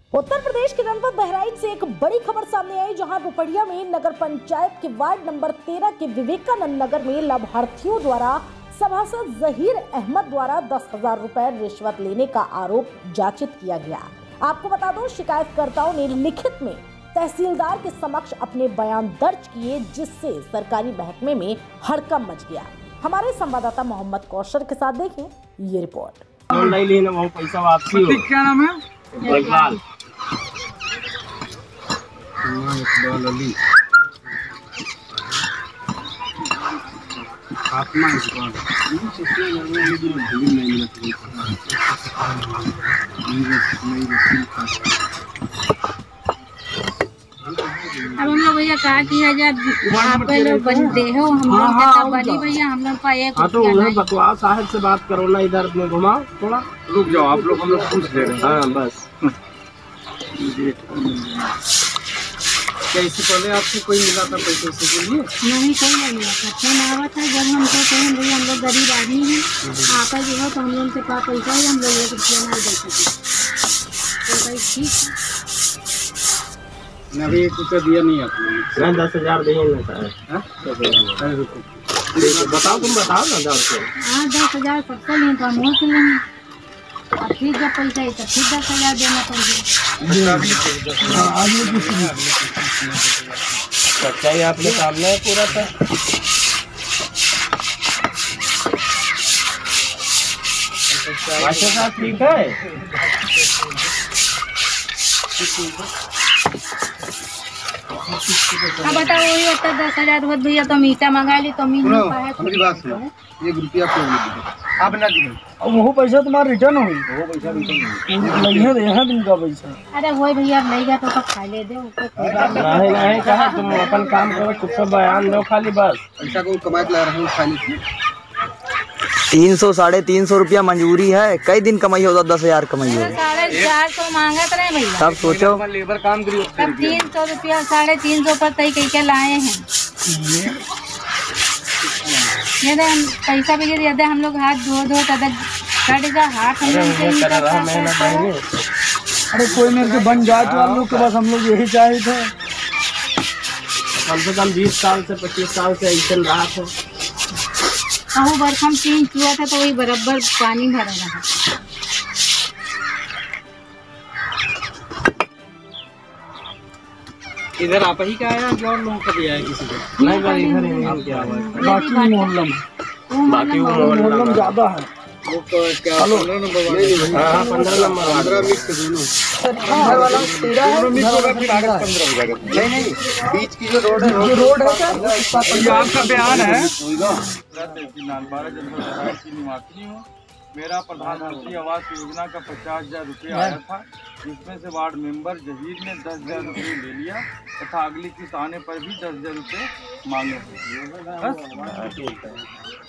उत्तर प्रदेश के जनपद बहराइच से एक बड़ी खबर सामने आई, जहां रुपड़िया में नगर पंचायत के वार्ड नंबर 13 के विवेकानंद नगर में लाभार्थियों द्वारा सभासद जहीर अहमद द्वारा 10,000 रुपए रिश्वत लेने का आरोप जांचित किया गया। आपको बता दो, शिकायतकर्ताओं ने लिखित में तहसीलदार के समक्ष अपने बयान दर्ज किए, जिससे सरकारी महकमे में हड़कंप मच गया। हमारे संवाददाता मोहम्मद कौशर के साथ देखें ये रिपोर्ट। पैसा वापसी हो। क्या नाम है? इकबाल अली। अब हम लोग भैया कहा कि आप लोग बनते हो, हम लोग बनी भैया, हम लोग का एक तो उन्हें बकवास साहब से बात करो ना, इधर में घुमाओ थोड़ा, रुक जाओ आप लोग, हम लोग पूछ ले रहे हैं। हाँ बस। क्या इससे पहले आपको कोई मिला था पैसे से के लिए? नहीं, कोई नहीं मिला था। फोन आवा था जब हमको कहें भैया हम लोग गरीब आदमी हैं, आपका जो है तो हम लोग से कहा पैसा है, हम लोग 1 रुपया नहीं दे सके। तो भाई ठीक है, अभी 1 रुपया दिया नहीं आपने? मैं 10,000 देंगे सर। बताओ, तुम बताओ ना 10,000। हाँ 10,000 सबको लें तो हम से लेंगे, और फिर जब पैसा है तो फिर 10,000 देना पड़ेगा। सच्चाई आपके सामने है पूरा था। अच्छा साहब ठीक है। अब बताओ, वही होता 10,000 रुपये भैया, तो मीठा मंगा ली तो मीठा पाया। हमारी बात सुनो, 1 रुपया आप ना दिए, अब वो पैसा तुम्हारा रिटर्न हो, वो पैसा तुमका पैसा। अरे वही भैया अब लेगा तो खा ले दे। नहीं कहा, तुम अपन काम करो, चुप से बयान दो खाली बस। पैसा को कमा के ला रहा हूँ खाली। 300 साढ़े 300 रुपया मंजूरी है, कई दिन कमाई होगा, 10,000 कमाई होगा। 450 मांगा तो नहीं भैया, तब सोचो लेबर काम करियो, तब 300 रुपया 350 पर तय कह के लाए हैं। ये दे हम पैसा भी दे दे, हम लोग हाथ धो तब कटेगा हाथ हम लोग से। अरे कोई मेरे के बन जाए तो आप लोग के पास, हम लोग यही चाहे थे। कम से कम 20 साल से 25 साल से ऐसे रहा था। कहूँ बरखम 3 हुआ था तो वही बराबर पानी भरा रहा। इधर आप ही का आया, और लोगों का भी आया किसी को? नहीं भाई, इधर ही नहीं क्या हुआ। बाकी मोहल्ला में ज्यादा है। वो क्या 15 नंबर? हाँ 15 नंबर, 15 मिक्स दोनों। 15 वाला 13 मिक्स होगा, फिर आगे 15 हो जाएगा। नहीं बीच की जो रोड है, ये आपका बयान है। 12 जनवरी 2022 की निवासी हूँ। मेरा प्रधानमंत्री आवास योजना का 50,000 रुपये आया था, जिसमें से वार्ड मेंबर जहीर ने 10,000 रुपये ले लिया तथा अगली किस्त आने पर भी 10,000 रुपये मांगे।